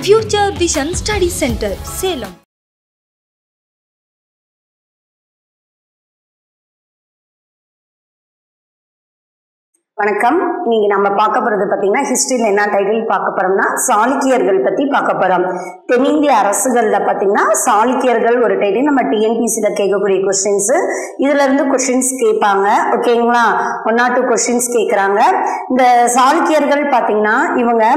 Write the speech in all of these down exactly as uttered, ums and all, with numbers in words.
Future Vision Study Center, Salem. வணக்கம். இன்னைக்கு நம்ம பார்க்க போறது பாத்தீங்கன்னா ஹிஸ்டரியில என்ன டைட்டில் பார்க்க போறோம்னா சாளுக்கியர்கள் பத்தி பார்க்க போறோம். தென்னிந்திய அரசுகள்ல பாத்தீங்கன்னா சாளுக்கியர்கள் ஒரு டைட்டில் நம்ம டிஎன்பிஎஸ்சில கேட்கக்கூடிய கொஸ்டின்ஸ். இதுல இருந்து கொஸ்டின்ஸ் கேட்பாங்க. ஓகேங்களா, ஒன் ஆர் டூ கொஸ்டின்ஸ் கேட்கறாங்க. இந்த சாளுக்கியர்கள் பாத்தீங்கன்னா இவங்க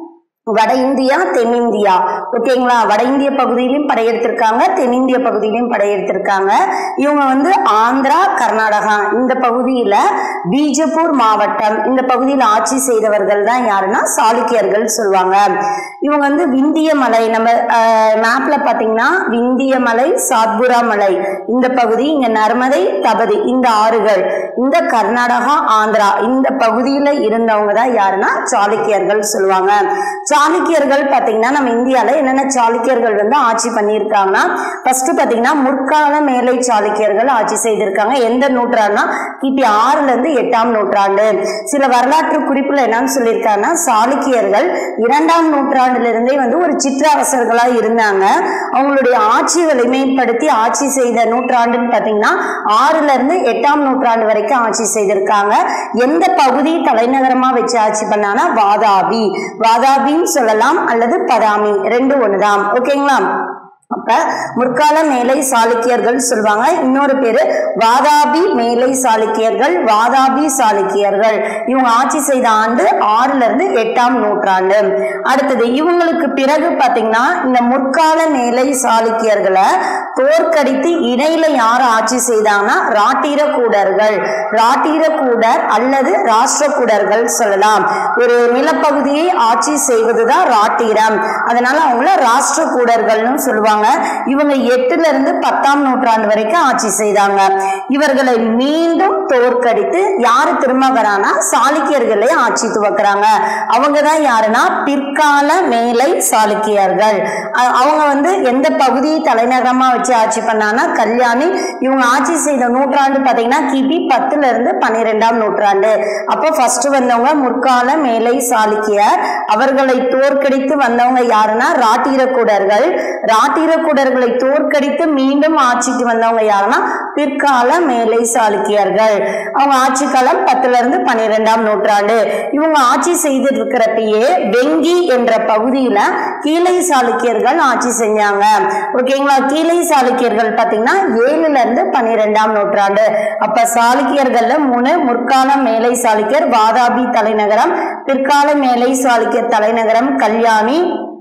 வட இந்தியா தென்னிந்தியா ஓகேங்களா, வட இந்திய பகுதியிலும் படையெடுத்திருக்காங்க, தென்னிந்திய பகுதியிலும் படையெடுத்திருக்காங்க. இவங்க வந்து ஆந்திரா கர்நாடகா இந்த பகுதியில பீஜப்பூர் மாவட்டம் இந்த பகுதியில் ஆட்சி செய்தவர்கள் தான் யாருன்னா சாளுக்கியர்கள் சொல்லுவாங்க. இவங்க வந்து விந்திய மலை, நம்ம மேப்ல பாத்தீங்கன்னா விந்திய மலை, சாத்புரா மலை இந்த பகுதி, இங்க நர்மதை தபதி இந்த ஆறுகள், இந்த கர்நாடகா ஆந்திரா இந்த பகுதியில இருந்தவங்க தான் யாருன்னா சாளுக்கியர்கள் சொல்லுவாங்க. சாளுக்கியர்கள் பாத்தீங்கன்னா நம்ம இந்தியால என்னென்ன சாளுக்கியர்கள் வந்து ஆட்சி பண்ணியிருக்காங்கன்னா, ஃபர்ஸ்ட் பாத்தீங்கன்னா முற்கால மேலை சாளுக்கியர்கள் ஆட்சி செய்திருக்காங்க. எந்த நூற்றாண்டுனா கிபி ஆறுல இருந்து எட்டாம் நூற்றாண்டு. சில வரலாற்று குறிப்புல என்னன்னு சொல்லியிருக்காங்கன்னா, சாளுக்கியர்கள் இரண்டாம் நூற்றாண்டுல இருந்தே வந்து ஒரு சிற்றரசர்களா இருந்தாங்க. அவங்களுடைய ஆட்சி வலிமைப்படுத்தி ஆட்சி செய்த நூற்றாண்டுன்னு பாத்தீங்கன்னா ஆறுல இருந்து எட்டாம் நூற்றாண்டு வரைக்கும் ஆட்சி செய்திருக்காங்க. எந்த பகுதி தலைநகரமா வச்சு ஆட்சி பண்ணாங்கன்னா வாதாபி, வாதாபி சொல்லலாம் அல்லது பதாமி, ரெண்டு ஒண்ணுதான். ஓகேங்களா, அப்ப முற்கால மேலை சாளுக்கியர்கள் சொல்லுவாங்க. இன்னொரு பேரு வாதாபி மேலை சாளுக்கியர்கள், வாதாபி சாளுக்கியர்கள். இவங்க ஆட்சி செய்த ஆண்டு ஆறுல இருந்து எட்டாம் நூற்றாண்டு. அடுத்தது இவங்களுக்கு பிறகு பாத்தீங்கன்னா இந்த முற்கால மேலை சாளுக்கியர்களை தோற்கடித்து இடையில யார் ஆட்சி செய்தாங்கன்னா ராட்டிரகூடர்கள், ராட்டிரகூடர் அல்லது ராஷ்டிரகூடர்கள் சொல்லலாம். ஒரு நிலப்பகுதியை ஆட்சி செய்வதுதான் ராட்டிரம், அதனால அவங்கள ராஷ்டிரகூடர்கள்னு சொல்லுவாங்க. இவங்க எட்டுல இருந்து பத்தாம் நூற்றாண்டு வரைக்கும் ஆட்சி செய்தாங்க. இவர்களை மீண்டும் தோற்கடித்து யாரு திரும்ப வரானா சாளுக்கியர்களே ஆட்சி துவக்கிறாங்க. அவங்கதான் யாருன்னா பிற்கால மேலை சாளுக்கியர்கள். அவங்க வந்து எந்த பகுதியை தலைநகரமா வச்சு ஆட்சி பண்ணாங்கன்னா கல்யாணி. இவங்க ஆட்சி செய்த நூற்றாண்டு பாத்தீங்கன்னா கிபி பத்துல இருந்து பன்னிரெண்டாம் நூற்றாண்டு. அப்போ ஃபர்ஸ்ட் வந்தவங்க முற்கால மேலை சாளுக்கியர். அவர்களை தோற்கடித்து வந்தவங்க யாருன்னா ராட்டிரகூடர்கள். ராட்டிர கூடர்களை தோற்கடித்து மீண்டும் ஆட்சிக்கு வந்தவங்க யாருன்னா பிற்கால மேலை சாளுக்கியர்கள். அவங்க ஆட்சி காலம் பத்துல இருந்து பன்னிரெண்டாம் நூற்றாண்டு. இவங்க ஆட்சி செய்து இருக்கிறப்பயே வெங்கி என்ற பகுதியில கீழை சாளுக்கியர்கள் ஆட்சி செஞ்சாங்க. ஓகேங்களா, கீழை சாளுக்கியர்கள் பாத்தீங்கன்னா ஏழுல இருந்து பன்னிரெண்டாம் நூற்றாண்டு. அப்ப சாளுக்கியர்கள்ல மூணு, முற்கால மேலை சாளுக்கியர் வாதாபி தலைநகரம், பிற்கால மேலை சாளுக்கியர் தலைநகரம் கல்யாணி,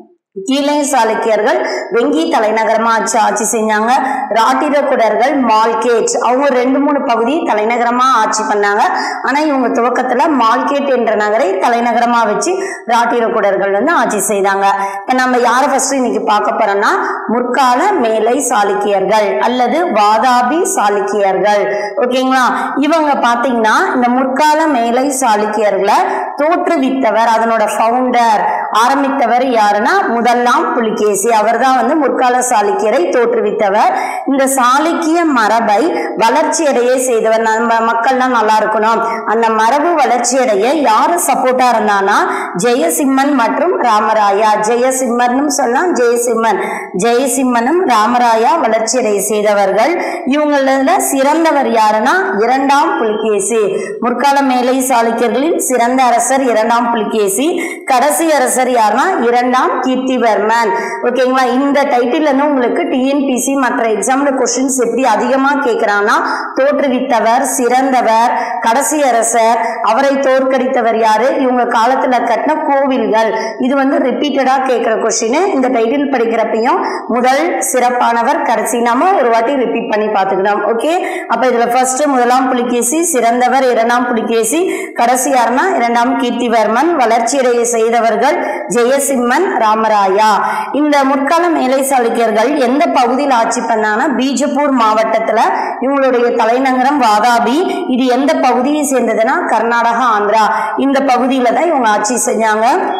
கீழை சாளுக்கியர்கள் வெங்கி தலைநகரமா ஆட்சி ஆட்சி செஞ்சாங்க. ராட்டிரகூடர்கள் மால்கேட், அவங்க ரெண்டு மூணு பகுதி தலைநகரமா ஆட்சி பண்ணாங்க. ஆனா இவங்க துவக்கத்துல மால்கேட் என்ற நகரை தலைநகரமா வச்சு ராட்டிரகூடர்கள் வந்து ஆட்சி செய்தாங்க. இப்ப நம்ம யார ஃபர்ஸ்ட் இன்னைக்கு பார்க்க போறோம்னா முற்கால மேலை சாளுக்கியர்கள் அல்லது வாதாபி சாளுக்கியர்கள். ஓகேங்களா, இவங்க பாத்தீங்கன்னா இந்த முற்கால மேலை சாளுக்கியர்களை தோற்றுவித்தவர், அதனோட பவுண்டர் ஆரம்பித்தவர் யாருன்னா முதலாம் புலிகேசி. அவர் தான் வந்து முற்கால சாளுக்கியரை தோற்றுவித்தவர். இந்த சாளுக்கிய மரபை வளர்ச்சி அடைய செய்தவர். நம்ம மக்கள்லாம் நல்லா இருக்கணும், அந்த மரபு வளர்ச்சி அடைய யாரு சப்போர்ட்டா இருந்தானா ஜெயசிம்மன் மற்றும் ராமராயா. ஜெயசிம்மனும் சொல்லலாம், ஜெயசிம்மன் ஜெயசிம்மனும் ராமராயா வளர்ச்சி அடைய செய்தவர்கள். இவங்கள சிறந்தவர் யாருன்னா இரண்டாம் புலிகேசி. முற்கால மேலை சாளுக்கியர்களின் சிறந்த அரசர் இரண்டாம் புலிகேசி. கடைசி அரசர் யாருன்னா இரண்டாம் கீர்த்திவர்மன். ஓகேங்களா, இந்த டைட்டில் உங்களுக்கு டிஎன்பிஎஸ்சி மற்ற எக்ஸாம்ல கொஸ்டின்ஸ் எப்படி அதிகமா கேட்கிறாங்கன்னா தோற்றுவித்தவர், சிறந்தவர், கடைசி அரசர், அவரை தோற்கடித்தவர் யாரு, இவங்க காலத்துல கட்டின கோவில்கள், இது வந்து ரிப்பீட்டடா கேட்கிற கொஸ்டின். இந்த டைட்டில் படிக்கிறப்பையும் முதல் சிறப்பானவர் கடைசி நாம ஒரு வாட்டி ரிப்பீட் பண்ணி பார்த்துக்கணும். ஓகே, அப்ப இதுல ஃபர்ஸ்ட் முதலாம் புலிகேசி, சிறந்தவர் இரண்டாம் புலிகேசி, கடைசி யாருன்னா இரண்டாம் கீர்த்திவர்மன், வளர்ச்சியடைய செய்தவர்கள் ஜெயசிம்மன், ராமராயா. இந்த முற்கால மேலை சாளுக்கியர்கள் எந்த பகுதியில் ஆட்சி பண்ணாங்கன்னா பீஜப்பூர் மாவட்டத்துல. இவங்களுடைய தலைநகரம் வாதாபி. இது எந்த பகுதியை சேர்ந்ததுன்னா கர்நாடகா ஆந்திரா இந்த பகுதியில தான் இவங்க ஆட்சி செஞ்சாங்க.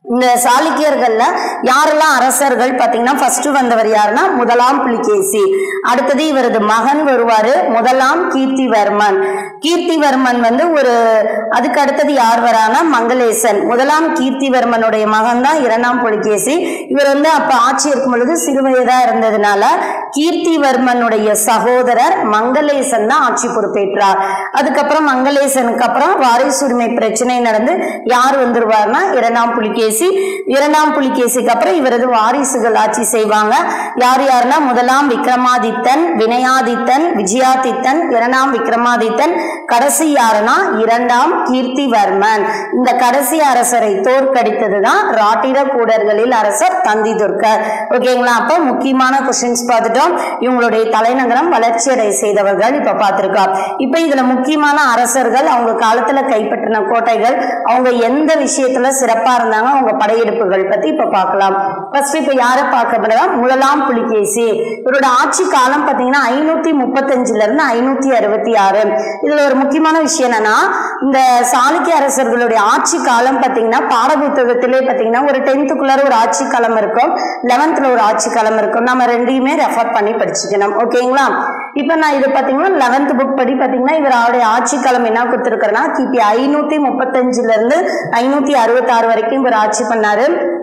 இந்த சாளுக்கியர்கள்ல யாரெல்லாம் அரசர்கள் பாத்தீங்கன்னா ஃபர்ஸ்ட் வந்தவர் யாருன்னா முதலாம் புலிகேசி. அடுத்தது இவரது மகன் வருவாரு முதலாம் கீர்த்திவர்மன். கீர்த்திவர்மன் வந்து ஒரு அதுக்கு அடுத்தது யார் வரானா மங்களேசன். முதலாம் கீர்த்திவர்மனுடைய மகன் தான் இரண்டாம் புலிகேசி. இவர் வந்து அப்ப ஆட்சி இருக்கும் பொழுது சிறுவயதா இருந்ததுனால கீர்த்திவர்மனுடைய சகோதரர் மங்களேசன் தான் ஆட்சி பொறுப்பேற்றார். அதுக்கப்புறம் மங்களேசனுக்கு அப்புறம் வாரிசுரிமை பிரச்சனை நடந்து யார் வந்துருவார்னா இரண்டாம் புலிகேசி. இரண்டாம் புலிகேசிக்கு அப்புறம் இவரது வாரிசுகள் ஆட்சி செய்வாங்க. யார் யாருன்னா முதலாம் விக்ரமாதித்தன், வினயாதித்தன், விஜயாதித்தன், இரண்டாம் விக்ரமாதித்தன், கடைசி யாருன்னா இரண்டாம் கீர்த்திவர்மன். இந்த கடைசி அரசரை தோற்கடித்ததுதான் ராட்டிரகூடர்களில் அரசர் தந்திதுர்க்கர். ஓகேங்களா? அப்ப முக்கியமான கொஸ்டின்ஸ் பார்த்துட்டோம். இவங்களுடைய தலைநகரம் வளர்ச்சி அடை செய்தவர்கள் இப்ப பார்த்திருக்கோம். இப்ப இதுல முக்கியமான அரசர்கள், அவங்க காலத்துல கைப்பற்றின கோட்டைகள், அவங்க எந்த விஷயத்துல சிறப்பா இருந்தாங்க, அவங்க படையெடுப்புகள் பத்தி இப்ப பார்க்கலாம். ஃபர்ஸ்ட் இப்ப யாரை பார்க்க போறோம்? முதலாம் புலிகேசி. இவரோட ஆட்சி காலம் பாத்தீங்கன்னா ஐநூத்தி முப்பத்தி அஞ்சுல இருந்து ஐநூத்தி அறுபத்தி ஆறு. இதுல ஒரு முக்கியமான விஷயம் என்னன்னா, இந்த சாளுக்கிய அரசர்களுடைய ஆட்சி காலம் பாத்தீங்கன்னா பாடப்புத்தகத்திலே பாத்தீங்கன்னா ஒரு டென்த்துக்குள்ளார ஒரு ஆட்சி காலம் இருக்கும், லெவன்த்ல ஒரு ஆட்சி காலம் இருக்கும். நம்ம ரெண்டையுமே ரெஃபர் பண்ணி படிச்சுக்கணும். ஓகேங்களா? இப்ப நான் இது பாத்தீங்கன்னா லெவன்த் புக் படி பாத்தீங்கன்னா இவருடைய ஆட்சி காலம் என்ன கொடுத்திருக்கிறேன்னா கிபி ஐநூத்தி முப்பத்தி அஞ்சுல இருந்து ஐநூத்தி அறுபத்தி ஆறு வரைக்கும் இவர் ஆட்சி பண்ணாரு.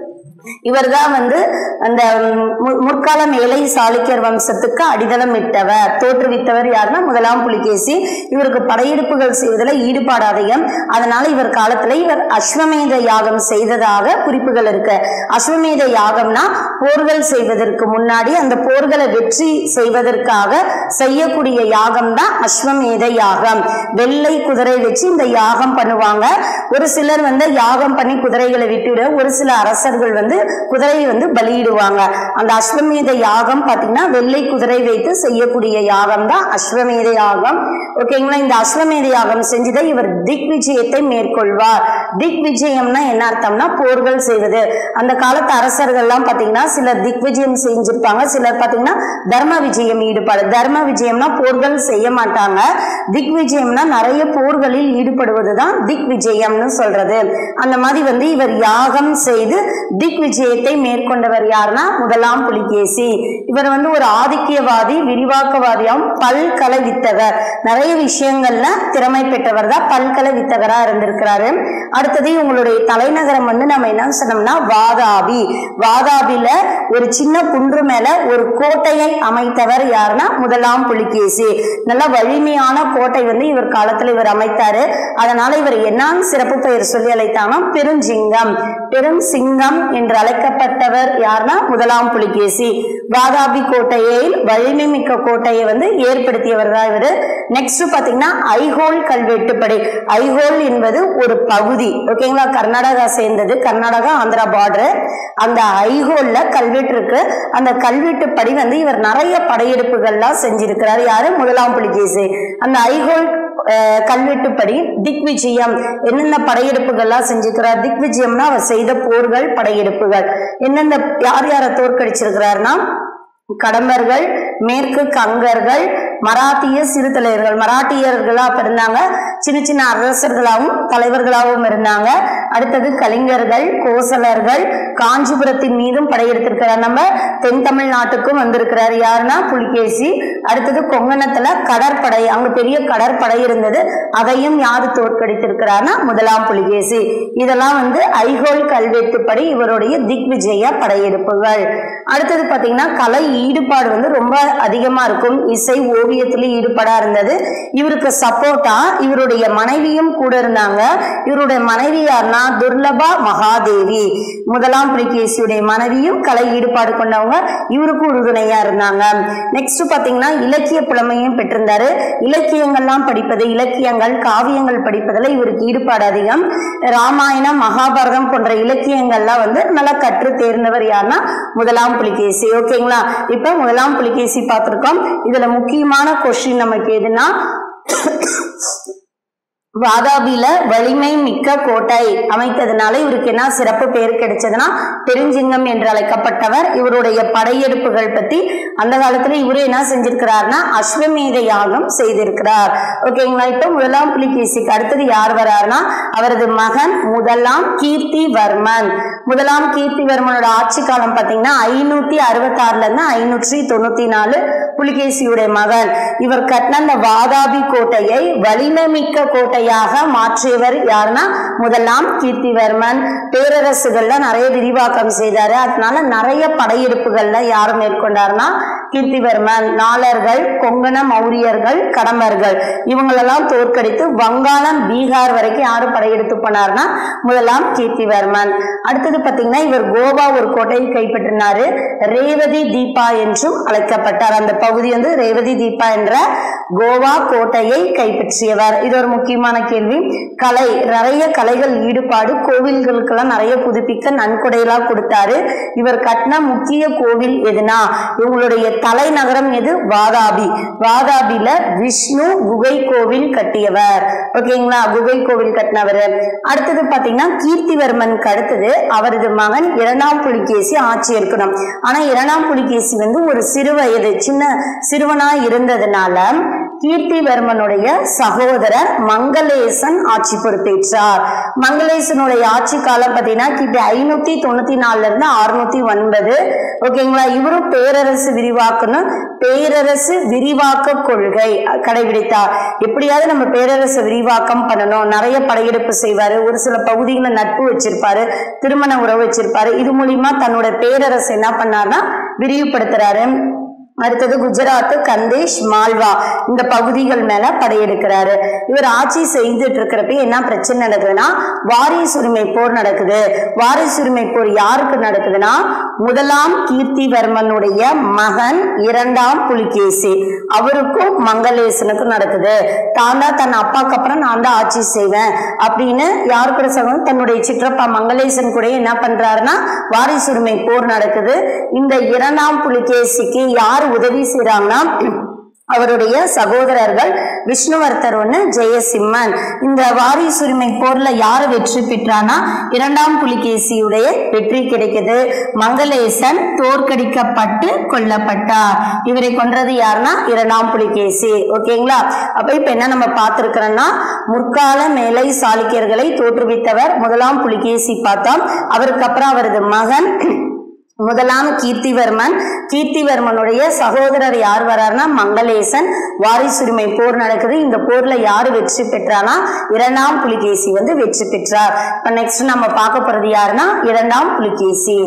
இவர் தான் வந்து அந்த முற்கால மேலை சாளுக்கியர் வம்சத்துக்கு அடித்தளம் இட்டவர், தோற்றுவித்தவர் யாருன்னா முதலாம் புலிகேசி. இவருக்கு படையெடுப்புகள் செய்வதில் ஈடுபாடு அதிகம். அதனால இவர் காலத்துல இவர் அஸ்வமேத யாகம் செய்ததாக குறிப்புகள் இருக்கு. அஸ்வமேத யாகம்னா போர்கள் செய்வதற்கு முன்னாடி அந்த போர்களை வெற்றி செய்வதற்காக செய்யக்கூடிய யாகம் தான் அஸ்வமேத யாகம். வெள்ளை குதிரை வச்சு இந்த யாகம் பண்ணுவாங்க. ஒரு சிலர் வந்து யாகம் பண்ணி குதிரைகளை விட்டுவிட, ஒரு சில அரசர்கள் வந்து குதிரையை வந்து பலியிடுவாங்க. அந்த அஸ்வமேத யாகம் பாத்தீங்கன்னா வெள்ளை குதிரை வைத்து செய்யக்கூடிய யாகம் தான் அஸ்வமேத யாகம். ஓகேங்களா? இந்த அஸ்வமேத யாகம் செஞ்சுதை இவர் திக் விஜயத்தை மேற்கொள்வார். திக் விஜயம்னா என்ன அர்த்தம்னா போர்கள் செய்வது. அந்த காலத்து அரசர்கள் எல்லாம் பாத்தீங்கன்னா சிலர் திக் விஜயம் செஞ்சிருப்பாங்க, சிலர் பாத்தீங்கன்னா தர்ம விஜயம் ஈடுபாடு. தர்ம விஜயம்னா போர்கள் செய்ய மாட்டாங்க, திக் விஜயம்னா நிறைய போர்களில் ஈடுபடுவதுதான் திக் விஜயம்னு சொல்றது. அந்த மாதிரி வந்து இவர் யாகம் செய்து திக் விஜயத்தை மேற்கொண்டவர் யாருன்னா முதலாம் புலிகேசி. இவர் வந்து ஒரு ஆதிக்கியவாதி, விரிவாக்கவாதியாகவும் பல்கலை வித்தகர், நிறைய விஷயங்கள்ல திறமை பெற்றவர் தான், பல்கலை வித்தகரா இருந்திருக்கிறாரு. அடுத்தது இவங்களுடைய தலைநகரம் வந்து நம்ம என்ன சொன்னோம்னா வாதாபி. வாதாபில ஒரு சின்ன குன்று மேல ஒரு கோட்டையை அமைத்தவர் யாருன்னா முதலாம் புலிகேசி. நல்ல வலிமையான கோட்டை வந்து இவர் காலத்துல இவர் அமைத்தாரு. அதனால இவர் என்ன சிறப்பு பெயர் சொல்லி அழைத்தாங்கன்னா பெருஞ்சிங்கம். பெருஞ்சிங்கம் என்று அழைக்கப்பட்டவர் யாருன்னா முதலாம் புலிகேசி. வாதாபி கோட்டையை வலிமை மிக்க கோட்டையை வந்து ஏற்படுத்தியவர் தான் இவரு. நெக்ஸ்ட் பாத்தீங்கன்னா ஐஹோல் கல்வெட்டுப்படை. ஐஹோல் என்பது ஒரு பகுதி, ஓகேங்களா? கர்நாடகா சேர்ந்தது, கர்நாடகா ஆந்திரா பார்டர். அந்த ஐஹோல்ல கல்வெட்டு இருக்கு. அந்த கல்வெட்டுப்படி வந்து இவர் நிறைய படையெடுப்புகள்லாம் செஞ்சிருக்கிறார். யாரு? முதலாம் புலிகேசி. அந்த ஐஹோல் கல்வெட்டுப்படி திக் விஜயம் என்னென்ன படையெடுப்புகள்லாம் செஞ்சிருக்கிறார். திக் விஜயம்னா அவர் செய்த போர்கள், படையெடுப்புகள் என்னென்ன, யார் யாரை தோற்கடிச்சிருக்கிறார்னா கடம்பர்கள், மேற்கு கங்கர்கள், மராத்திய சிறு தலைவர்கள். மராட்டியர்களா இருந்தாங்க, சின்ன சின்ன அரசர்களாகவும் தலைவர்களாகவும் இருந்தாங்க. அடுத்தது கலிங்கர்கள், கோசலர்கள், காஞ்சிபுரத்தின் மீதும் படையெடுத்திருக்கிறார். நம்ம தென் தமிழ்நாட்டுக்கும் வந்திருக்கிறார். யாருன்னா புலிகேசி. அடுத்தது கொங்கணத்துல கடற்படை, அங்க பெரிய கடற்படை இருந்தது, அதையும் யாரு தோற்கடித்திருக்கிறார்னா முதலாம் புலிகேசி. இதெல்லாம் வந்து ஐஹோல் கல்வெட்டுப்படி இவருடைய திக் விஜய படையெடுப்புகள். அடுத்தது பாத்தீங்கன்னா கலை ஈடுபாடு வந்து ரொம்ப அதிகமா இருக்கும். இசை ஓவியத்துல ஈடுபாடா இருந்தது. இவருக்கு சப்போர்ட்டா இவருடைய மனைவியும் கூட இருந்தாங்க. இவருடைய மனைவி யாருன்னா துர்லபா மகாதேவி. முதலாம் புலிகேசியுடைய மனைவியும் கலை ஈடுபாடு கொண்டவங்க, இவருக்கும் உறுதுணையா இருந்தாங்க. நெக்ஸ்ட் பாத்தீங்கன்னா இலக்கிய புலமையும் பெற்றிருந்தாரு. இலக்கியங்கள்லாம் படிப்பது, இலக்கியங்கள் காவியங்கள் படிப்பதில் இவருக்கு ஈடுபாடு அதிகம். ராமாயணம், மகாபாரதம் போன்ற இலக்கியங்கள்லாம் வந்து நல்லா கற்று தேர்ந்தவர் யாருன்னா முதலாம் புலிகேசி. ஓகேங்களா? இப்ப முதலாம் புலிகேசி பார்த்திருக்கோம். இதுல முக்கியமான கொஸ்டின் நமக்கு எதுனா வாதாபில வலிமை மிக்க கோட்டை அமைத்ததுனால இவருக்கு என்ன சிறப்பு பேர் கிடைச்சதுன்னா பெருஞ்சிங்கம் என்று அழைக்கப்பட்டவர். இவருடைய படையெடுப்புகள் பத்தி அந்த காலத்துல இவரு என்ன செஞ்சிருக்கிறார்னா அஸ்வமேத யாகம் செய்திருக்கிறார். ஓகேங்களா. இப்ப முதலாம் புலிகேசிக்கு அடுத்தது யார் வராருன்னா அவரது மகன் முதலாம் கீர்த்திவர்மன். முதலாம் கீர்த்திவர்மனோட ஆட்சி காலம் பாத்தீங்கன்னா ஐநூத்தி அறுபத்தி ஆறுல இருந்து ஐநூற்றி தொண்ணூத்தி நாலு புலிகேசியுடைய மகன். இவர் கட்டின அந்த வாதாபி கோட்டையை வலிமை மிக்க கோட்டை மாற்றியவர் யாருன்னா முதலாம் கீர்த்திவர்மன். பேரரசுகள்ல நிறைய விரிவாக்கம் செய்தாரு. அதனால நிறைய படையெடுப்புகள்ல யாரு மேற்கொண்டார்னா கீர்த்திவர்மன். நாளர்கள், கொங்கண மௌரியர்கள், கடம்பர்கள் இவங்களெல்லாம் தோற்கடித்து வங்காளம், பீகார் வரைக்கும் யாரு படையெடுத்து போனார்னா முதலாம் கீர்த்திவர்மன். அடுத்தது பாத்தீங்கன்னா இவர் கோவா ஒரு கோட்டையை கைப்பற்றினாரு. ரேவதி தீபா என்றும் அழைக்கப்பட்டார். அந்த பகுதி வந்து ரேவதி தீபா என்ற கோவா கோட்டையை கைப்பற்றியவர். இது ஒரு முக்கியமான கேள்வி. கலை, நிறைய கலைகள் ஈடுபாடு, கோவில்களுக்கெல்லாம் நிறைய புதுப்பிக்க நன்கொடையெல்லாம் கொடுத்தாரு. இவர் கட்டின முக்கிய கோவில் எதுனா இவங்களுடைய தலைநகரம் எது? வாதாபி. வாதாபில விஷ்ணு குகை கோவில் கட்டியவர். ஓகேங்களா. குகை கோவில் கட்டினவர். அடுத்தது பாத்தீங்கன்னா கீர்த்திவர்மனுக்கு அடுத்தது அவரது மகன் இரண்டாம் புலிகேசி ஆட்சி ஏற்கணும். ஆனா இரண்டாம் புலிகேசி வந்து ஒரு சிறு வயது சின்ன சிறுவனா இருந்ததுனால கீர்த்திவர்மனுடைய சகோதரர் மங்களேசன் ஆட்சி பொறுப்பேற்றார். மங்களேசனுடைய ஆட்சி காலம் பார்த்தீங்கன்னா கிபி ஐநூத்தி தொண்ணூத்தி நாலுல இருந்து அறுநூத்தி ஒன்பது. ஓகேங்களா. இவரும் பேரரசு விரிவாக்கணும் பேரரசு விரிவாக்க கொள்கை கடைபிடித்தார். எப்படியாவது நம்ம பேரரசு விரிவாக்கம் பண்ணணும், நிறைய படையெடுப்பு செய்வாரு, ஒரு சில பகுதிகளை நட்பு வச்சிருப்பாரு, திருமண உறவு வச்சிருப்பாரு. இது மூலியமா தன்னோட பேரரசு என்ன பண்ணார்னா விரிவுபடுத்துறாரு. அடுத்தது குஜராத், கந்தேஷ், மால்வா இந்த பகுதிகள் மேல படையெடுக்கிறாரு. இவர் ஆட்சி செய்துட்டு இருக்கிறப்ப என்ன பிரச்சனை நடக்குதுன்னா வாரிசுரிமை போர் நடக்குது. வாரிசுரிமை போர் யாருக்கு நடக்குதுன்னா முதலாம் கீர்த்திவர்மனுடைய மகன் இரண்டாம் புலிகேசி அவருக்கும் மங்களேசனுக்கும் நடக்குது. தான் தான் தன் அப்பாக்கு அப்புறம் நான் தான் ஆட்சி செய்வேன் அப்படின்னு யாரு கூட சொல்ல தன்னுடைய சிற்றப்பா மங்களேசன் கூட என்ன பண்றாருன்னா வாரிசுரிமை போர் நடக்குது. இந்த இரண்டாம் புலிகேசிக்கு யார் உதவி செய்றாங்கன்னா அவருடைய சகோதரர்கள் விஷ்ணுவர்த்தர் ஒன்னு, ஜெயசிம்மன். இந்த வாரிசுரிமை போர்ல யாரு வெற்றி பெற்றானா இரண்டாம் புலிகேசியுடைய வெற்றி கிடைக்குது. மங்களேசன் தோற்கடிக்கப்பட்டு கொல்லப்பட்டார். இவரை கொன்றது யாருன்னா இரண்டாம் புலிகேசி. ஓகேங்களா. அப்ப இப்ப என்ன நம்ம பார்த்திருக்கிறோம்னா முற்கால மேலை சாளுக்கியர்களை தோற்றுவித்தவர் முதலாம் புலிகேசி பார்த்தோம். அவருக்கு அப்புறம் அவரது மகன் முதலாம் கீர்த்திவர்மன். கீர்த்திவர்மனுடைய சகோதரர் யார் வராருன்னா மங்களேசன். வாரிசுரிமை போர் நடக்குது. இந்த போர்ல யாரு வெற்றி பெற்றானா இரண்டாம் புலிகேசி வந்து வெற்றி பெற்றார். இப்ப நெக்ஸ்ட் நம்ம பார்க்க போறது யாருன்னா இரண்டாம் புலிகேசி.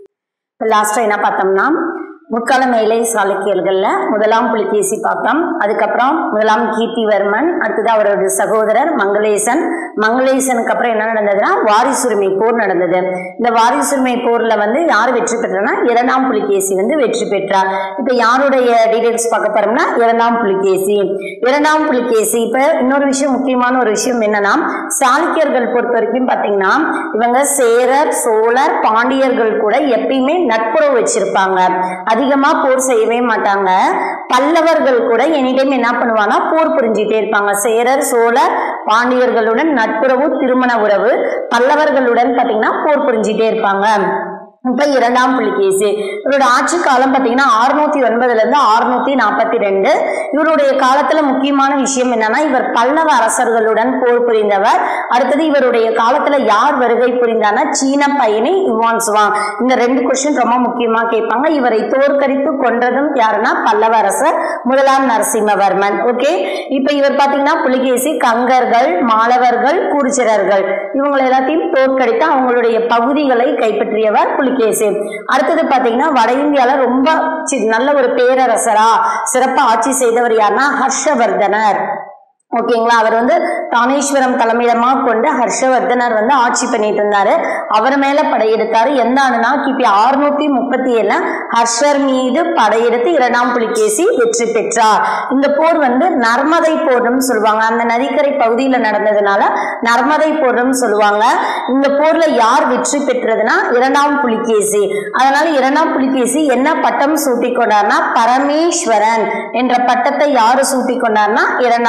லாஸ்டா என்ன பார்த்தோம்னா முற்கால மேலை சாளுக்கியர்கள்ல முதலாம் புலிகேசி பார்த்தோம். அதுக்கப்புறம் முதலாம் கீர்த்திவர்மன், அடுத்தது அவருடைய சகோதரர் மங்களேசன். மங்களேசனுக்கு அப்புறம் என்ன நடந்ததுன்னா வாரிசுரிமை போர் நடந்தது. இந்த வாரிசுரிமை போர்ல வந்து யார் வெற்றி பெற்றனா இரண்டாம் புலிகேசி வந்து வெற்றி பெற்றார். இப்ப யாருடைய டீடைல்ஸ் பார்க்க போறோம்னா இரண்டாம் புலிகேசி. இரண்டாம் புலிகேசி இப்ப இன்னொரு விஷயம், முக்கியமான ஒரு விஷயம் என்னன்னா சாளுக்கியர்கள் பொறுத்த வரைக்கும் பாத்தீங்கன்னா இவங்க சேரர், சோழர், பாண்டியர்கள் கூட எப்பயுமே நட்புறவு வச்சிருப்பாங்க. அதிகமா போர் செய்யவே மாட்டாங்க. பல்லவர்கள் கூட எனி டைம் என்ன பண்ணுவாங்கன்னா போர் புரிஞ்சிட்டே இருப்பாங்க. சேரர், சோழர், பாண்டியர்களுடன் நட்புறவு, திருமண உறவு, பல்லவர்களுடன் பாத்தீங்கன்னா போர் புரிஞ்சிட்டே இருப்பாங்க. இப்ப இரண்டாம் புலிகேசி இவரோட ஆட்சி காலம் பாத்தீங்கன்னா அறுநூத்தி ஒன்பதுல இருந்து அறுநூத்தி நாற்பத்தி ரெண்டு. இவருடைய காலத்துல முக்கியமான விஷயம் என்னன்னா இவர் பல்லவ அரசர்களுடன் போர் புரிந்தவர். அடுத்தது இவருடைய காலத்துல யார் வருகை புரிந்தானா சீன பயணி யுவான்சுவாங். இந்த ரெண்டு கொஸ்டின் ரொம்ப முக்கியமா கேட்பாங்க. இவரை தோற்கடித்து கொன்றதும் யாருன்னா பல்லவ அரசர் முதலாம் நரசிம்மவர்மன். ஓகே. இப்ப இவர் பாத்தீங்கன்னா புலிகேசி கங்கர்கள், மாலவர்கள், கூர்ச்சரர்கள் இவங்களை எல்லாத்தையும் தோற்கடித்து அவங்களுடைய பகுதிகளை கைப்பற்றியவர் புலிகேசி. அடுத்தது பாத்தீங்கன்னா வட இந்தியால ரொம்ப நல்ல ஒரு பேரரசரா சிறப்பா ஆட்சி செய்தவர் யாருன்னா ஹர்ஷவர்தனர். ஓகேங்களா. அவர் வந்து தானேஸ்வரம் தலைமையிடமா கொண்டு ஹர்ஷவர்தனர் வந்து ஆட்சி பண்ணிட்டு இருந்தாரு. அவர் மேல படையெடுத்தாரு. எந்த ஆண்டுனா கிபி அறுநூத்தி முப்பத்தி ஏழுல ஹர்ஷர் மீது படையெடுத்து இரண்டாம் புலிகேசி வெற்றி பெற்றார். இந்த போர் வந்து நர்மதை போர்னு சொல்லுவாங்க. அந்த நதிக்கரை பகுதியில நடந்ததுனால நர்மதை போர்னு சொல்லுவாங்க. இந்த போர்ல யார் வெற்றி பெற்றதுன்னா இரண்டாம் புலிகேசி. அதனால இரண்டாம் புலிகேசி என்ன பட்டம் சூட்டி கொண்டார்னா பரமேஸ்வரன் என்ற பட்டத்தை யாரு சூட்டி கொண்டார்னா இரண்டாம் புலிகேசி.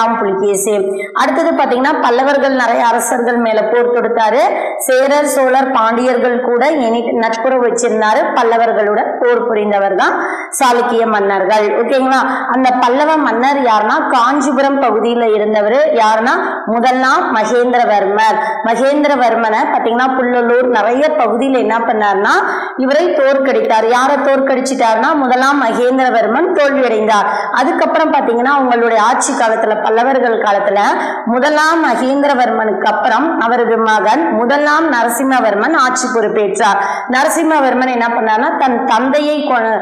புலிகேசி. அடுத்தது பாத்தீங்கன்னா பல்லவர்கள் நிறைய அரசர்கள் மேல போர் தொடுத்தாரு. சேரர் சோழர் பாண்டியர்கள் கூட இனி நட்புறவு வச்சிருந்தாரு. பல்லவர்களுடன் போர் புரிந்தவர் தான் சாளுக்கிய மன்னர்கள். ஓகேங்களா. அந்த பல்லவ மன்னர் யாருன்னா காஞ்சிபுரம் பகுதியில இருந்தவர். யாருன்னா முதலாம் மகேந்திரவர்மர். மகேந்திரவர்மனை பாத்தீங்கன்னா புல்லலூர் நிறைய பகுதியில் என்ன பண்ணார்னா இவரை தோற்கடித்தார். யாரை தோற்கடிச்சிட்டார்னா முதலாம் மகேந்திரவர்மன் தோல்வியடைந்தார். அதுக்கப்புறம் பாத்தீங்கன்னா உங்களுடைய ஆட்சி காலத்துல பல்லவர்கள் காலத்துல முதலாம் மகேந்திரவர்மனுக்கு அப்புறம் அவரது மகன் முதலாம் நரசிம்மவர்மன் ஆட்சி பொறுப்பேற்றார். நரசிம்மவர்மன் என்ன பண்ணார்னா தன் தந்தையை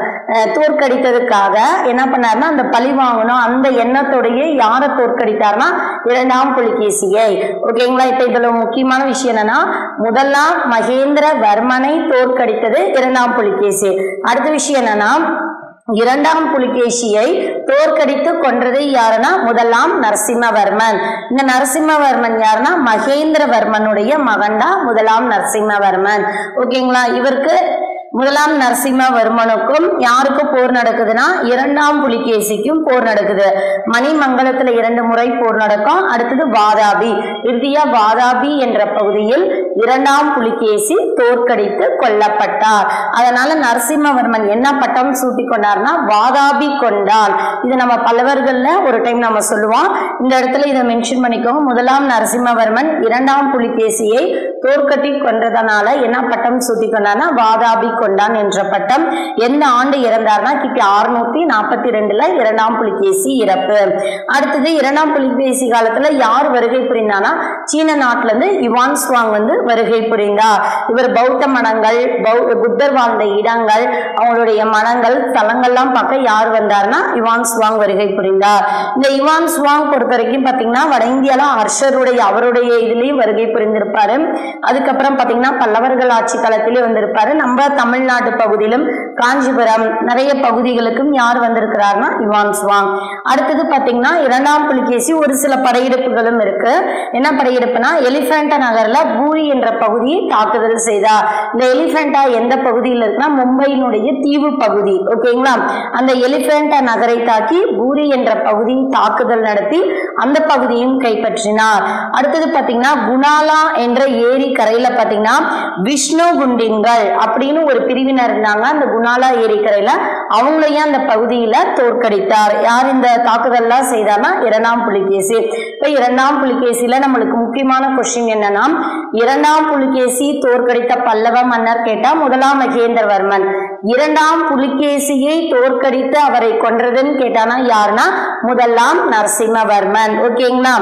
தோற்கடித்ததுக்காக என்ன பண்ணார்னா அந்த பழி வாங்கணும் அந்த எண்ணத்தோடையே யாரை தோற்கடித்தார்னா இரண்டாம் புலிகேசியை. ஓகேங்களா. இப்ப இதுல முக்கியமான விஷயம் என்னன்னா முதலாம் மகேந்திரவர்மனை தோற்கடித்தது இரண்டாம் புலிகேசி. அடுத்த விஷயம் என்னன்னா இரண்டாம் புலிகேசியை தோற்கடித்து கொன்றது யாருன்னா முதலாம் நரசிம்மவர்மன். இந்த நரசிம்மவர்மன் யாருன்னா மகேந்திரவர்மனுடைய மகன் தான் முதலாம் நரசிம்மவர்மன். ஓகேங்களா. இவருக்கு முதலாம் நரசிம்மவர்மனுக்கும் யாருக்கும் போர் நடக்குதுன்னா இரண்டாம் புலிகேசிக்கும் போர் நடக்குது. மணிமங்கலத்துல இரண்டு முறை போர் நடக்கும். அடுத்தது வாதாபி. இறுதியா வாதாபி என்ற பகுதியில் இரண்டாம் புலிகேசி தோற்கடித்து கொல்லப்பட்டார். அதனால நரசிம்மவர்மன் என்ன பட்டம் சூட்டி கொண்டார்னா வாதாபி கொண்டான். இது நம்ம பல்லவர்கள்ல ஒரு டைம் நம்ம சொல்லுவோம். இந்த இடத்துல இதை மென்ஷன் பண்ணிக்கோங்க. முதலாம் நரசிம்மவர்மன் இரண்டாம் புலிகேசியை தோற்கட்டி கொன்றதனால என்ன பட்டம் சூட்டி கொண்டார்னா வாதாபி கொண்டான் என்ற பட்டம். எந்த ஆண்டு இறந்தார்னா கிபி அறுநூத்தி நாற்பத்தி ரெண்டுல இரண்டாம் புலிகேசி இறப்பு. அடுத்தது இரண்டாம் புலிகேசி காலத்துல யார் வருகை புரிந்தானா சீன நாட்டுல இருந்து யுவான் சுவாங் வந்து வருகை புரிந்தார். இவர் பௌத்த மடங்கள் புத்தர் வாழ்ந்த இடங்கள் அவங்களுடைய மடங்கள் தலங்கள்லாம் பார்க்க யார் வந்தார்னா யுவான் சுவாங் வருகை புரிந்தார். இந்த யுவான் சுவாங் பொறுத்த வரைக்கும் பாத்தீங்கன்னா வட இந்தியால ஹர்ஷருடைய அவருடைய இதுலயும் வருகை புரிந்திருப்பாரு. அதுக்கப்புறம் பாத்தீங்கன்னா பல்லவர்கள் ஆட்சி காலத்திலே வந்திருப்பாரு. நம்ம தமிழ்நாட்டு பகுதியிலும் காஞ்சிபுரம் நிறைய பகுதிகளுக்கும் யார் வந்திருக்கிறார்னா யுவான் சுவாங். அடுத்தது பாத்தீங்கன்னா இரண்டாம் புலிகேசி ஒரு சில படையெடுப்புகளும் இருக்கு. என்ன படையெடுப்புனா எலிபென்டா நகர்ல பூரி என்ற பகுதியை தாக்குதல் செய்தார். இந்த எலிபென்டா எந்த பகுதியில் இருக்குன்னா மும்பையினுடைய தீவு பகுதி. ஓகேங்களா. அந்த எலிபென்டா நகரை தாக்கி பூரி என்ற பகுதியை தாக்குதல் நடத்தி அந்த பகுதியும் கைப்பற்றினார். அடுத்தது பாத்தீங்கன்னா குணாலா என்ற ஏரி கரையில பாத்தீங்கன்னா விஷ்ணு குண்டின்கள் அப்படின்னு ஒரு பிரிவினர் இருந்தாங்க. அந்த குணாலா ஏரிக்கரையில அவங்களையும் அந்த பகுதியில தோற்கடித்தார். யார் இந்த தாக்குதல்லாம் செய்தார்னா இரண்டாம் புலிகேசி. இப்ப இரண்டாம் புலிகேசியில நம்மளுக்கு முக்கியமான கொஸ்டின் என்னன்னா இரண்டாம் புலிகேசி தோற்கடித்த பல்லவ மன்னர் கேட்டா முதலாம் மகேந்திரவர்மன். இரண்டாம் புலிகேசியை தோற்கடித்து அவரை கொன்றதுன்னு கேட்டானா யாருன்னா முதலாம் நரசிம்மவர்மன். ஓகேங்களா.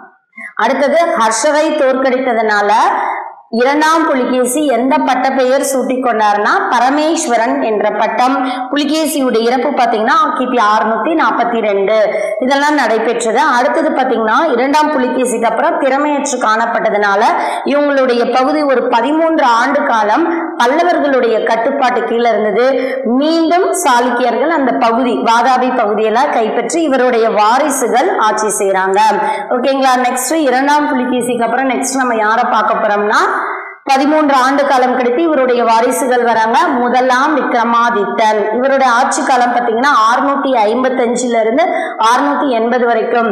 அடுத்தது ஹர்ஷரை தோற்கடித்ததுனால இரண்டாம் புலிகேசி எந்த பட்ட பெயர் சூட்டி கொண்டார்னா பரமேஸ்வரன் என்ற பட்டம். புலிகேசியுடைய இறப்பு பாத்தீங்கன்னா கிபி அறுநூத்தி நாற்பத்தி ரெண்டு இதெல்லாம் நடைபெற்றது. அடுத்தது பாத்தீங்கன்னா இரண்டாம் புலிகேசிக்கு அப்புறம் திறமையற்று காணப்பட்டதுனால இவங்களுடைய பகுதி ஒரு பதிமூன்று ஆண்டு காலம் பல்லவர்களுடைய கட்டுப்பாட்டு கீழே இருந்தது. மீண்டும் சாளுக்கியர்கள் அந்த பகுதி வாதாபி பகுதியெல்லாம் கைப்பற்றி இவருடைய வாரிசுகள் ஆட்சி செய்யறாங்க. ஓகேங்களா. நெக்ஸ்ட் இரண்டாம் புலிகேசிக்கு அப்புறம் நெக்ஸ்ட் நம்ம யாரை பார்க்க போறோம்னா பதிமூன்று ஆண்டு காலம் கழித்து இவருடைய வாரிசுகள் வராங்க. முதலாம் விக்ரமாதித்தன். இவருடைய ஆட்சி காலம் பாத்தீங்கன்னா அறுநூத்தி ஐம்பத்தி அஞ்சுல இருந்து அறுநூத்தி எண்பது வரைக்கும்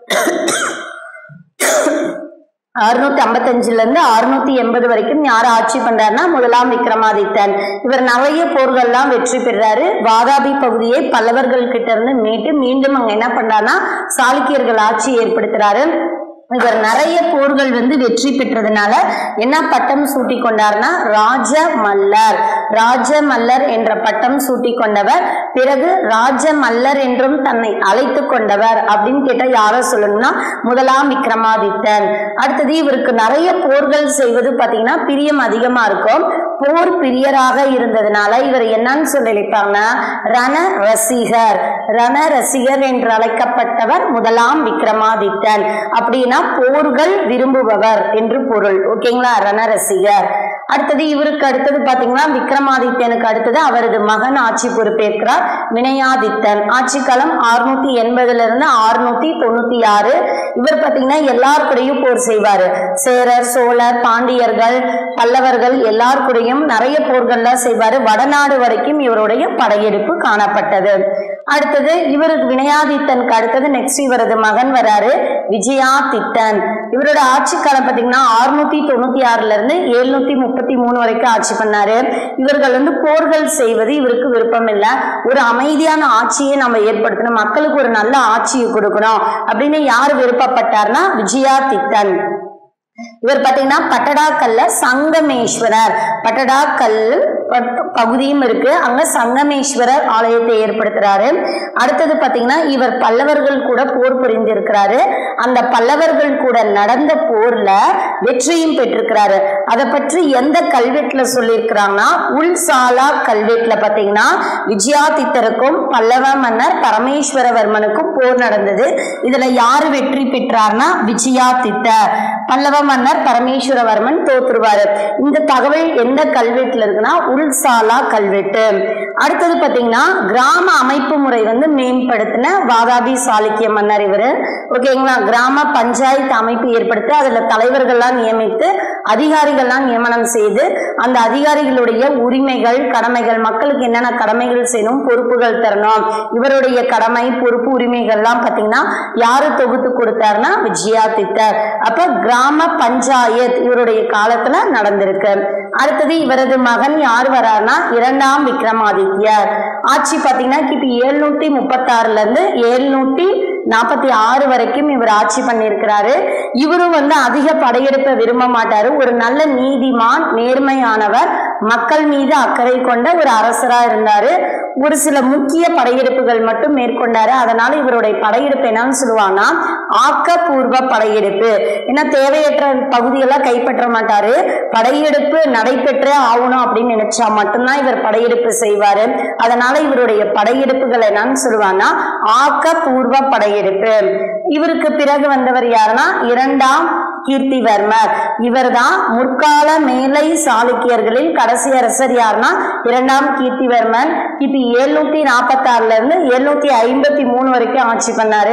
அறுநூத்தி ஐம்பத்தி அஞ்சுல இருந்து அறுநூத்தி எண்பது வரைக்கும் யார் ஆட்சி பண்றாருன்னா முதலாம் விக்ரமாதித்தன். இவர் நிறைய போர்கள்லாம் வெற்றி பெறாரு. வாதாபி பகுதியை பல்லவர்கள் கிட்ட இருந்து மீட்டு மீண்டும் அங்க என்ன பண்றாருன்னா சாளுக்கியர்கள் ஆட்சி ஏற்படுத்துறாரு. இவர் நிறைய போர்கள் வந்து வெற்றி பெற்றதுனால என்ன பட்டம் சூட்டி கொண்டார்னா ராஜ மல்லர். ராஜ மல்லர் என்ற பட்டம் சூட்டி கொண்டவர். பிறகு ராஜ மல்லர் என்றும் தன்னை அழைத்து கொண்டவர் அப்படின்னு கேட்டா யார சொல்லணும்னா முதலாம் விக்ரமாதித்தன். அடுத்தது இவருக்கு நிறைய போர்கள் செய்வது பாத்தீங்கன்னா பிரியம் அதிகமா இருக்கும். போர் பிரியராக இருந்ததுனால இவர் என்னன்னு சொல்லி அழைப்பாங்கன்னா ரண ரசிகர். ரண ரசிகர் என்று அழைக்கப்பட்டவர் முதலாம் விக்ரமாதித்தன். அப்படின்னா போர்கள் விரும்புபவர் என்று பொருள். ஓகேங்களா. ரணரசிகர். அடுத்தது இவருக்கு அடுத்தது பாத்தீங்கன்னா விக்ரமாதித்தனுக்கு அடுத்தது அவரது மகன் ஆட்சி பொறுப்பேற்கிறார் வினயாதித்தன். ஆட்சி காலம் அறுநூத்தி எண்பதுல இருந்து அறுநூத்தி தொண்ணூத்தி ஆறு. இவர் பாத்தீங்கன்னா எல்லார் கூடயும் போர் செய்வாரு. சேரர் சோழர் பாண்டியர்கள் பல்லவர்கள் எல்லார் கூடயும் காலத்திலையும் நிறைய போர்கள்லாம் செய்வாரு. வடநாடு வரைக்கும் இவருடைய படையெடுப்பு காணப்பட்டது. அடுத்தது இவருக்கு வினயாதித்தனுக்கு அடுத்தது நெக்ஸ்ட் இவரது மகன் வராரு விஜயாதித்தன். இவரோட ஆட்சி காலம் பார்த்தீங்கன்னா அறுநூத்தி தொண்ணூத்தி ஆறுல இருந்து எழுநூத்தி முப்பத்தி மூணு வரைக்கும் ஆட்சி பண்ணாரு. இவர்கள் வந்து போர்கள் செய்வது இவருக்கு விருப்பம் இல்லை. ஒரு அமைதியான ஆட்சியை நம்ம ஏற்படுத்தணும், மக்களுக்கு ஒரு நல்ல ஆட்சியை கொடுக்கணும் அப்படின்னு யார் விருப்பப்பட்டார்னா விஜயாதித்தன். இவர் பாத்தீங்கன்னா பட்டடாக்கல்ல சங்கமேஸ்வரர் பட்டடாக்கல் பகுதியும் இருக்கு, அங்க சங்கமேஸ்வரர் ஆலயத்தை ஏற்படுத்துறாரு. அடுத்தது பாத்தீங்கன்னா இவர் பல்லவர்கள் கூட போர் புரிந்து இருக்கிறாரு. அந்த பல்லவர்கள் கூட நடந்த போர்ல வெற்றியும் பெற்றிருக்கிறாரு. அதை பற்றி எந்த கல்வெட்டுல சொல்லியிருக்கிறாங்கன்னா உள்சாலா கல்வெட்டுல பாத்தீங்கன்னா விஜயாதித்தருக்கும் பல்லவ மன்னர் பரமேஸ்வரவர்மனுக்கும் போர் நடந்தது. இதுல யாரு வெற்றி பெற்றார்னா விஜயாதித்தர். பல்லவ மன்னர் பரமேஸ்வரவர்மன் தோற்றுருவாரு. இந்த தகவல் எந்த கல்வெட்டுல இருக்குன்னா உள்சாலா கல்வெட்டு. அடுத்தது பாத்தீங்கன்னா கிராம அமைப்பு முறை வந்து மேம்படுத்தின வாதாபி சாளுக்கிய மன்னர் இவரு. ஓகேங்களா, கிராம பஞ்சாயத்து அமைப்பு ஏற்படுத்தி அதுல தலைவர்கள்லாம் நியமித்து அதிகாரிகள்லாம் நியமனம் செய்து அந்த அதிகாரிகளுடைய உரிமைகள் கடமைகள் மக்களுக்கு என்னென்ன கடமைகள் செய்யணும் பொறுப்புகள் தரணும், இவருடைய கடமை பொறுப்பு உரிமைகள்லாம் பாத்தீங்கன்னா யாரு தொகுத்து கொடுத்தாருன்னா விஜயாதித்தர். அப்ப கிராம பஞ்சாயத் இவருடைய காலத்துல நடந்திருக்கு. அடுத்தது இவரது மகன் யார் வராருன்னா இரண்டாம் விக்ரமாதித்யர். ஆட்சி பாத்தீங்கன்னா கிபி எழுநூத்தி முப்பத்தி ஆறுல இருந்து எழுநூத்தி நாற்பத்தி ஆறு வரைக்கும் இவர் ஆட்சி பண்ணியிருக்கிறாரு. இவரும் வந்து அதிக படையெடுப்பை விரும்ப மாட்டாரு. ஒரு நல்ல நீதிமான், நேர்மையானவர், மக்கள் மீது அக்கறை கொண்ட ஒரு அரசரா இருந்தாரு. ஒரு சில முக்கிய படையெடுப்புகள் மட்டும் மேற்கொண்டாரு. அதனால இவருடைய படையெடுப்பு என்னன்னு சொல்லுவாங்கன்னா ஆக்கப்பூர்வ படையெடுப்பு. ஏன்னா தேவையற்ற பகுதியெல்லாம் கைப்பற்ற மாட்டாரு. படையெடுப்பு நடைபெற்றே ஆகணும் அப்படின்னு நினைச்சா மட்டும்தான் இவர் படையெடுப்பு செய்வாரு. அதனால இவருடைய படையெடுப்புகள் என்னன்னு சொல்லுவாங்கன்னா ஆக்கப்பூர்வ படையெடுப்பு. இவருக்கு பிறகு வந்தவர் யாருன்னா இரண்டாம் கீர்த்திவர்மர். இவர் தான் முற்கால மேலை சாளுக்கியர்களில் கடைசி அரசர் யாருன்னா இரண்டாம் கீர்த்திவர்மன். கிபி எழுநூத்தி நாற்பத்தி ஆறுல இருந்து எழுநூத்தி ஐம்பத்தி மூணு வரைக்கும் ஆட்சி பண்ணாரு.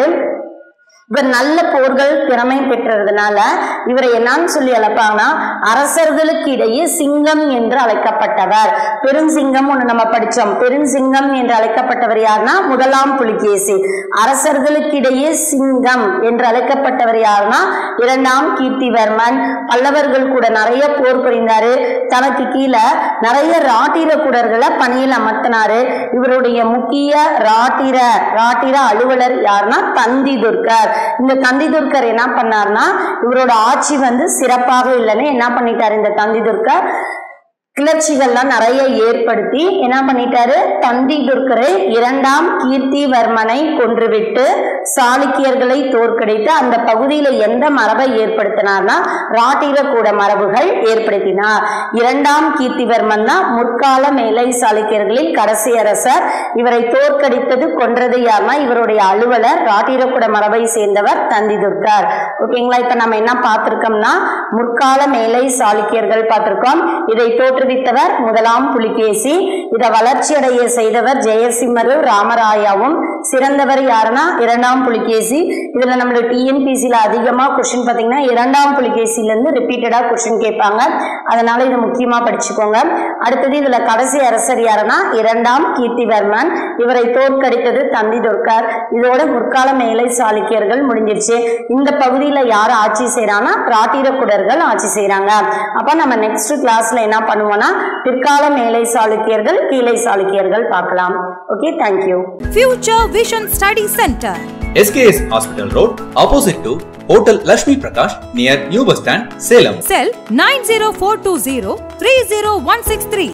இவர் நல்ல போர்கள் திறமை பெற்றதுனால இவரை என்னன்னு சொல்லி அழைப்பாங்கன்னா அரசர்களுக்கு இடையே சிங்கம் என்று அழைக்கப்பட்டவர். பெருஞ்சிங்கம் ஒண்ணு நம்ம படிச்சோம். பெருஞ்சிங்கம் என்று அழைக்கப்பட்டவர் யாருன்னா முதலாம் புலிகேசி. அரசர்களுக்கு இடையே சிங்கம் என்று அழைக்கப்பட்டவர் யாருன்னா இரண்டாம் கீர்த்திவர்மன். பல்லவர்கள் கூட நிறைய போர் புரிந்தாரு. தனக்கு கீழே நிறைய ராட்டிர குடர்களை பணியில் அமர்த்தினாரு. இவருடைய முக்கிய ராட்டிர ராட்டிர அலுவலர் யாருன்னா தந்தி துர்க்கர். இந்த தந்தி துர்க்கர் என்ன பண்ணார்னா இவரோட ஆட்சி வந்து சிறப்பாக இல்லைன்னு என்ன பண்ணிட்டாரு இந்த தந்தி துர்க்கர் கிளர்ச்சிகள்லாம் நிறைய ஏற்படுத்தி என்ன பண்ணிட்டாரு தந்தி துர்க்கரை இரண்டாம் கீர்த்திவர்மனை கொன்றுவிட்டு சாளுக்கியர்களை தோற்கடித்து அந்த பகுதியில எந்த மரபை ஏற்படுத்தினார்னா ராட்டிர கூட மரபுகள் ஏற்படுத்தினார். இரண்டாம் கீர்த்திவர்மன் தான் முற்கால மேலை சாளுக்கியர்களில் கடைசி அரசர். இவரை தோற்கடித்தது கொன்றது யாருன்னா இவருடைய அலுவலர் ராட்டிர கூட மரபை சேர்ந்தவர் தந்தி துர்க்கர். ஓகேங்களா, இப்ப நம்ம என்ன பார்த்திருக்கோம்னா முற்கால மேலை சாளுக்கியர்கள் பார்த்திருக்கோம். இதை தோற்று வித்தவர் முதலாம் புலிகேசி. இதை வளர்ச்சியடைய செய்தவர் ஜெயசிம்மரு ராமராயாவும். சிறந்தவர் யாருன்னா இரண்டாம் புலிகேசி. இதுல நம்மளோட டிஎன்பிசில அதிகமா கொஸ்டின் பாத்தீங்கன்னா இரண்டாம் புலிகேசில இருந்து ரிப்பீட்டடா கொஸ்டின் கேட்பாங்க. அதனால இது முக்கியமா படிச்சுக்கோங்க. அடுத்தது இதுல கடைசி அரசர் யாருன்னா இரண்டாம் கீர்த்திவர்மன். இவரை தோற்கடித்தது தந்தி துர்க்கர். இதோட முற்கால மேலை சாளுக்கியர்கள் முடிஞ்சிருச்சு. இந்த பகுதியில யார் ஆட்சி செய்யறாங்கன்னா ராட்டிர குடர்கள் ஆட்சி செய்யறாங்க. அப்ப நம்ம நெக்ஸ்ட் கிளாஸ்ல என்ன பண்ணுவோம் பிற்கால மேலை சாளுக்கியர்கள் கீழை சாளுக்கியர்கள் பார்க்கலாம். Okay, thank you. Future Vision Study Center, S K S Hospital Road, opposite to Hotel Lakshmi Prakash, near New Bus Stand, Salem. Cell nine zero four two zero three zero one six three.